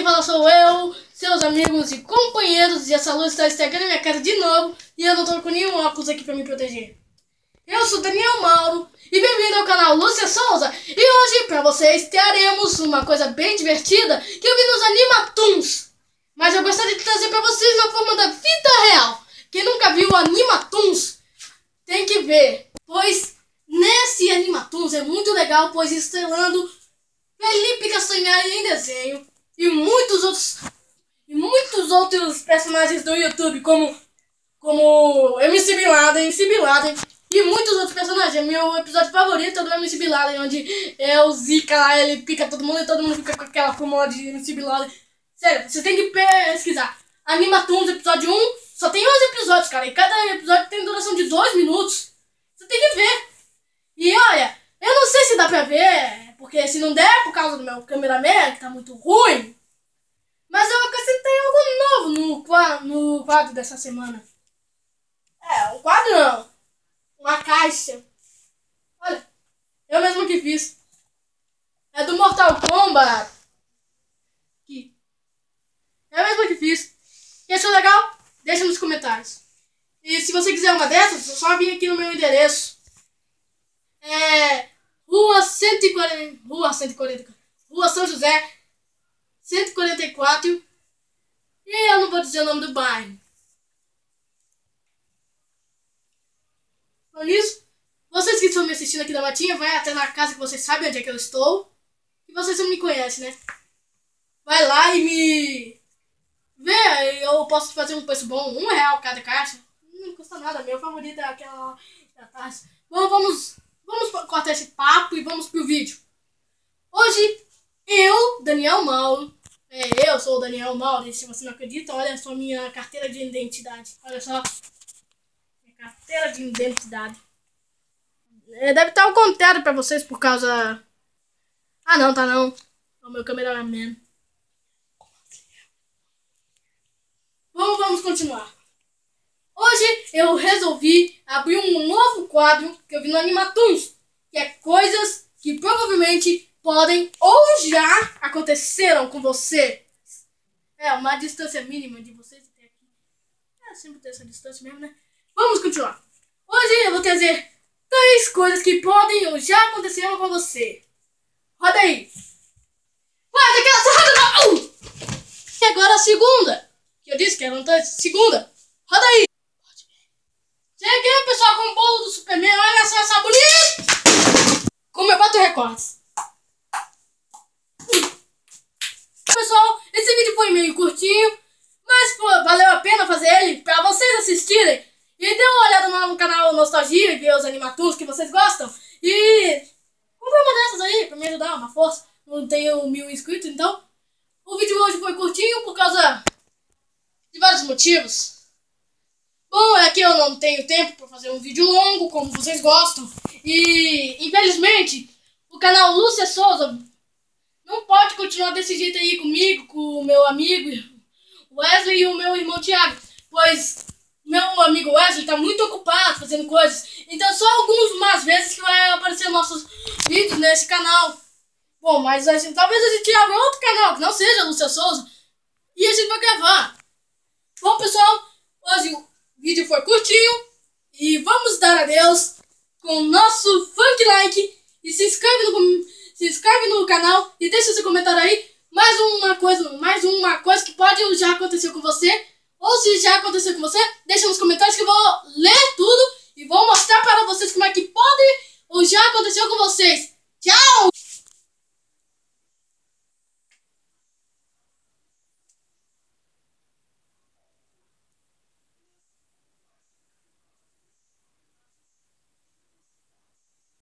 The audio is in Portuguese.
fala sou eu, seus amigos e companheiros, e essa luz está estragando minha cara de novo e eu não tô com nenhum óculos aqui pra me proteger. Eu sou Daniel Mauro e bem-vindo ao canal Lúcia Souza, e hoje pra vocês teremos uma coisa bem divertida que eu vi nos Animatoons. Mas eu gostaria de trazer pra vocês na forma da vida real. Quem nunca viu o Animatoons tem que ver, pois nesse Animatoons é muito legal, pois estrelando Felipe Castanhari em desenho e muitos outros personagens do YouTube, como MC Bin Laden e muitos outros personagens. É meu episódio favorito do MC Bin Laden, onde é o Zika lá, ele pica todo mundo e todo mundo fica com aquela fórmula de MC Bin Laden. Sério, você tem que pesquisar. Animatoons episódio 1, só tem 11 episódios, cara, e cada episódio tem duração de 2 minutos. Você tem que ver. E olha, eu não sei se dá pra ver, porque se não der, por causa do meu cameraman, que tá muito ruim. Mas eu acrescentei algo novo no quadro dessa semana. Um quadro não. Uma caixa. Olha, eu mesmo que fiz. É do Mortal Kombat. Aqui. Eu mesmo que fiz. E achou legal? Deixa nos comentários. E se você quiser uma dessas, é só vir aqui no meu endereço. Rua São José 144. E eu não vou dizer o nome do bairro. Por isso, vocês que estão me assistindo aqui da Matinha, vai até na casa que vocês sabem onde é que eu estou. E vocês não me conhecem, né? Vai lá e me vê. Eu posso fazer um preço bom, R$1 cada caixa. Não custa nada, meu favorito é aquela da taça. Bom, vamos cortar esse papo e vamos pro vídeo. Hoje, eu, Daniel Mauro, eu sou o Daniel Mauro, e se você não acredita, olha só minha carteira de identidade. Olha só, minha carteira de identidade. Deve estar ao contrário pra vocês por causa... Ah, não, tá não. É o meu cameraman. Bom, vamos continuar. Hoje eu resolvi abrir um novo quadro que eu vi no Animatoons, que é coisas que provavelmente podem ou já aconteceram com você. Uma distância mínima de vocês até aqui. Sempre tem essa distância mesmo, né? Vamos continuar. Hoje eu vou trazer 3 coisas que podem ou já aconteceram com você. Roda aí. Faz aquela roda. E agora a segunda. Que eu disse que era uma segunda. Roda aí. Cheguei, pessoal, com o bolo do Superman. Olha só essa bonita. Como eu bato recordes. Pessoal, esse vídeo foi meio curtinho, mas valeu a pena fazer ele pra vocês assistirem. E dê uma olhada lá no canal Nostalgia e ver os Animatoons que vocês gostam. E compre uma dessas aí pra me ajudar, uma força. Não tenho 1000 inscritos, então. O vídeo hoje foi curtinho por causa de vários motivos. Bom, é que eu não tenho tempo para fazer um vídeo longo, como vocês gostam. E, infelizmente, o canal Lúcia Souza não pode continuar desse jeito aí comigo, com o meu amigo Wesley e o meu irmão Thiago. Pois meu amigo Wesley está muito ocupado fazendo coisas. Então só algumas vezes que vai aparecer nossos vídeos nesse canal. Bom, mas talvez a gente abra outro canal, que não seja Lúcia Souza, e a gente vai gravar. Bom, pessoal, hoje o vídeo foi curtinho e vamos dar adeus com o nosso funk like e se inscreve no canal e deixa seu comentário aí. Mais uma coisa que pode já acontecer com você, ou se já aconteceu com você, deixa nos comentários que eu vou ler tudo e vou mostrar para vocês como é que pode ou já aconteceu com vocês.